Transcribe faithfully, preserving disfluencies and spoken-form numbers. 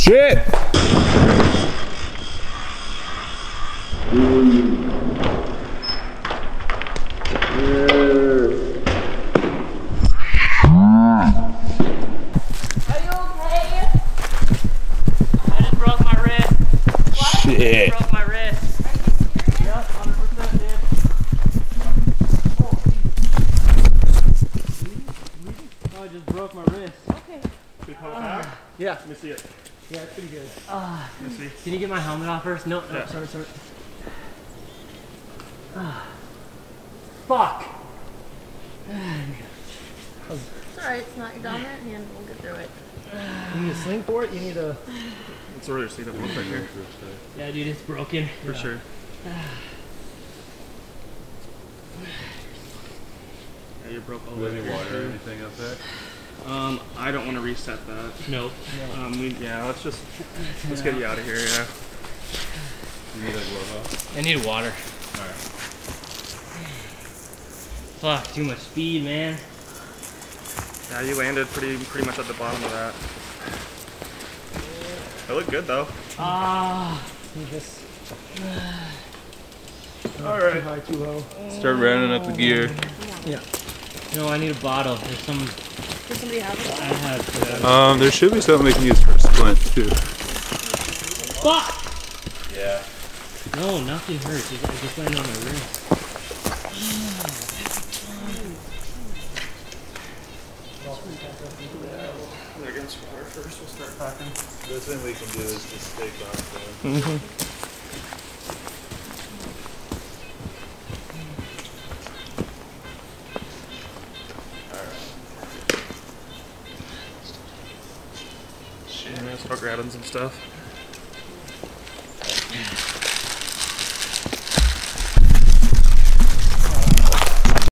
Shit! Shit. Broke my wrist. Yep, one hundred percent, dude. Oh, I just broke my wrist. Okay. Should we pull it back? Yeah. Let me see it. Yeah, it's pretty good. Uh, Let me see. Can you get my helmet off first? No, no, Yeah. sorry, sorry. Uh, fuck. It's alright, it's not your dominant hand, we'll get through it. You need a sling for it? You need a... Let's order a seat up right here. Yeah, dude, it's broken. For yeah. sure. Yeah, you broke all the way. Any water or anything up there? Um, I don't want to reset that. Nope. Um, we, yeah, let's just, let's get you out of here, yeah. You need a glove off? I need water. Alright. Fuck, too much speed, man. Yeah, you landed pretty, pretty much at the bottom of that. It looked good though. Ah, need this. Alright. Too high, too low. Start rounding up the gear. Yeah. No, I need a bottle. There's some. Does somebody have a I have. Um, there should be something we can use for a splint too. Fuck! Yeah. No, nothing hurts. I just landed on my wrist. Against water first, we'll start packing. The best thing we can do is just stay confident. Mm-hmm. Shit, I'm gonna start grabbing some stuff.